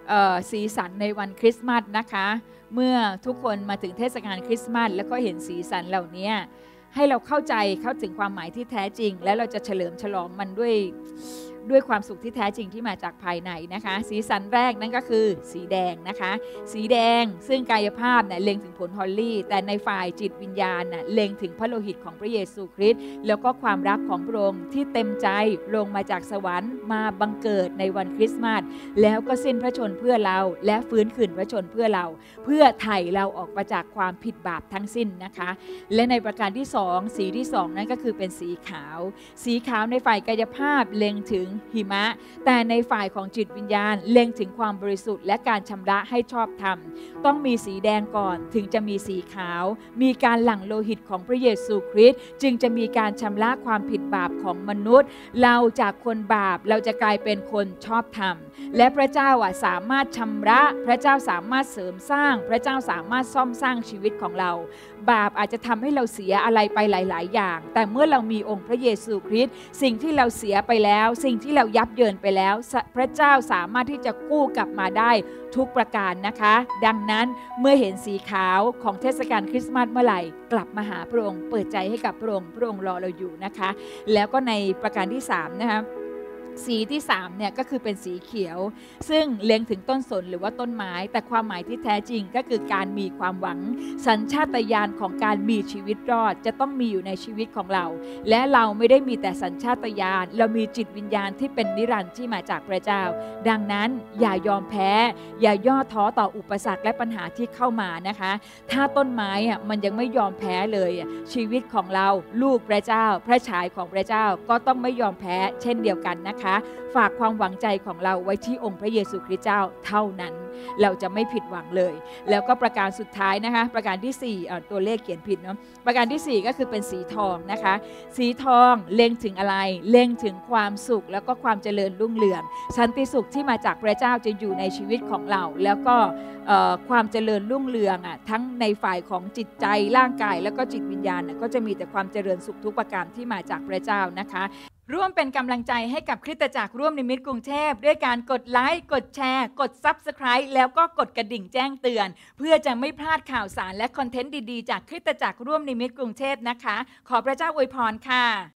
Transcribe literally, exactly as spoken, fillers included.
สีสันในวันคริสต์มาสนะคะเมื่อทุกคนมาถึงเทศกาลคริสต์มาสแล้วก็เห็นสีสันเหล่านี้ให้เราเข้าใจเข้าถึงความหมายที่แท้จริงและเราจะเฉลิมฉลองมันด้วยด้วยความสุขที่แท้จริงที่มาจากภายในนะคะสีสันแรกนั่นก็คือสีแดงนะคะสีแดงซึ่งกายภาพเนี่ยเล็งถึงผลฮอลลี่แต่ในฝ่ายจิตวิญญาณน่ะเล็งถึงพระโลหิตของพระเยซูคริสต์แล้วก็ความรักของพระองค์ที่เต็มใจลงมาจากสวรรค์มาบังเกิดในวันคริสต์มาสแล้วก็สิ้นพระชนเพื่อเราและฟื้นคืนพระชนเพื่อเราเพื่อไถ่เราออกมาจากความผิดบาปทั้งสิ้นนะคะและในประการที่สองสีที่สองนั่นก็คือเป็นสีขาวสีขาวในฝ่ายกายภาพเล็งถึงหิมะแต่ในฝ่ายของจิตวิญญาณเล็งถึงความบริสุทธิ์และการชำระให้ชอบธรรมต้องมีสีแดงก่อนถึงจะมีสีขาวมีการหลั่งโลหิตของพระเยซูคริสต์จึงจะมีการชำระความผิดบาปของมนุษย์เราจากคนบาปเราจะกลายเป็นคนชอบธรรมและพระเจ้าอ่ะสามารถชำระพระเจ้าสามารถเสริมสร้างพระเจ้าสามารถซ่อมสร้างชีวิตของเราบาปอาจจะทำให้เราเสียอะไรไปหลายๆอย่างแต่เมื่อเรามีองค์พระเยซูคริสต์สิ่งที่เราเสียไปแล้วสิ่งที่เรายับเยินไปแล้วพระเจ้าสามารถที่จะกู้กลับมาได้ทุกประการนะคะดังนั้นเมื่อเห็นสีขาวของเทศกาลคริสต์มาสเมื่อไหร่กลับมาหาพระองค์เปิดใจให้กับพระองค์พระองค์รอเราอยู่นะคะแล้วก็ในประการที่สามนะคะสีที่สามเนี่ยก็คือเป็นสีเขียวซึ่งเล็งถึงต้นสนหรือว่าต้นไม้แต่ความหมายที่แท้จริงก็คือการมีความหวังสัญชาตญาณของการมีชีวิตรอดจะต้องมีอยู่ในชีวิตของเราและเราไม่ได้มีแต่สัญชาตญาณเรามีจิตวิญญาณที่เป็นนิรันดร์ที่มาจากพระเจ้าดังนั้นอย่ายอมแพ้อย่าย่อท้อต่ออุปสรรคและปัญหาที่เข้ามานะคะถ้าต้นไม้อ่ะมันยังไม่ยอมแพ้เลยชีวิตของเราลูกพระเจ้าพระฉายของพระเจ้าก็ต้องไม่ยอมแพ้เช่นเดียวกันนะคะฝากความหวังใจของเราไว้ที่องค์พระเยซูคริสต์เจ้าเท่านั้นเราจะไม่ผิดหวังเลยแล้วก็ประการสุดท้ายนะคะประการที่สี่อ่าตัวเลขเขียนผิดเนาะประการที่สี่ก็คือเป็นสีทองนะคะสีทองเล็งถึงอะไรเล็งถึงความสุขแล้วก็ความเจริญรุ่งเรืองสันติสุขที่มาจากพระเจ้าจะอยู่ในชีวิตของเราแล้วก็ความเจริญรุ่งเรืองอ่ะทั้งในฝ่ายของจิตใจร่างกายแล้วก็จิตวิญญาณก็จะมีแต่ความเจริญสุขทุกประการที่มาจากพระเจ้านะคะร่วมเป็นกำลังใจให้กับคริสตจักรร่วมนิมิตกรุงเทพด้วยการกดไลค์กดแชร์กด ซับสไครบ์ แล้วก็กดกระดิ่งแจ้งเตือนเพื่อจะไม่พลาดข่าวสารและคอนเทนต์ดีๆจากคริสตจักรร่วมนิมิตกรุงเทพนะคะขอพระเจ้าอวยพรค่ะ